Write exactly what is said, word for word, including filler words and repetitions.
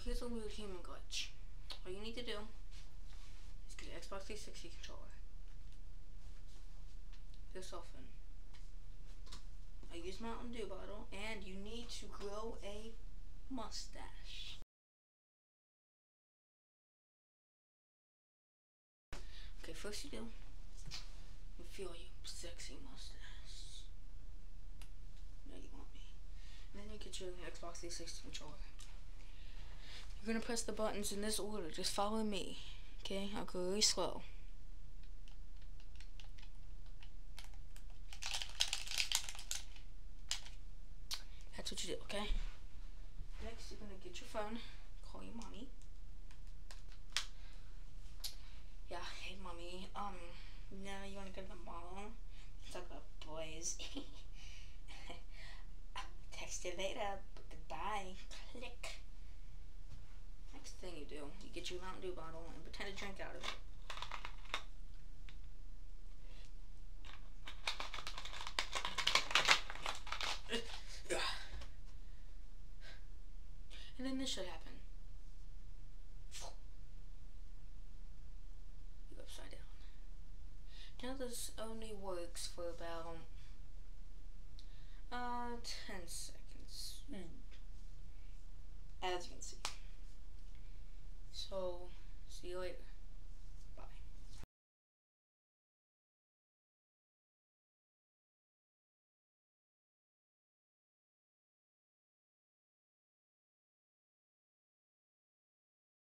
here's a weird human glitch. All you need to do is get an Xbox three sixty controller. This often. I use Mountain Dew bottle, and you need to grow a mustache. Okay, first you do, you feel your sexy mustache. Now you want me. And then you get your Xbox three sixty controller. You're gonna press the buttons in this order. Just follow me. Okay, I'll go really slow. That's what you do, okay? Next, you're gonna get your phone, call your mommy. Yeah, hey mommy, um, now you wanna go to the mall? Let's talk about boys. Text you later, goodbye, click. Next thing you do, you get your Mountain Dew bottle and pretend to drink out of it. And then this should happen. You're upside down. Now this only works for about uh ten seconds. Mm. As you can see. So see you later.